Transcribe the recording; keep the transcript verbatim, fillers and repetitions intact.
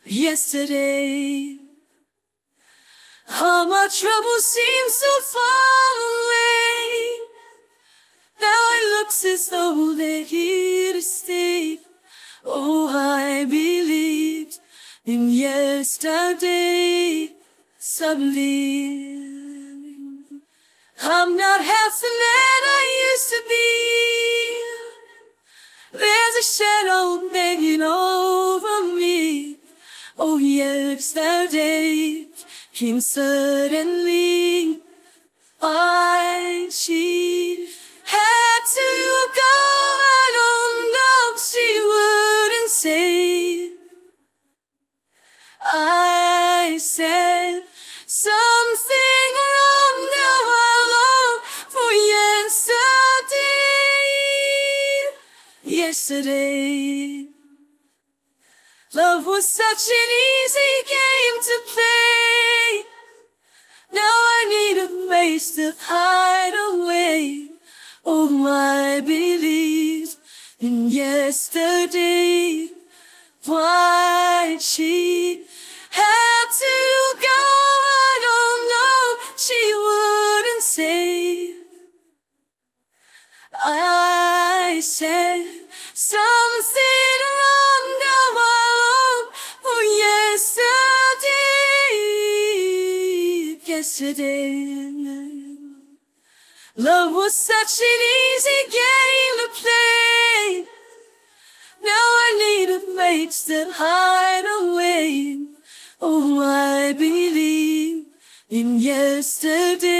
yesterday. All my troubles seem so far away. Now it looks as though they're here to stay. Oh, I believed in yesterday. Suddenly, I'm not half the man I used to be. There's a shadow hanging over me. Oh, yesterday came suddenly. Why she had to go, I don't know. She wouldn't say. I said something wrong. Now I long for yesterday. Yesterday, love was such an easy game to play. Now I need a place to hide away. Oh, my belief in yesterday. Why she had to go, I don't know. She wouldn't say. I said something wrong. Now I long for yesterday. Yesterday, love was such an easy game to play. Now I need a place that hide away. Oh, I believe in yesterday.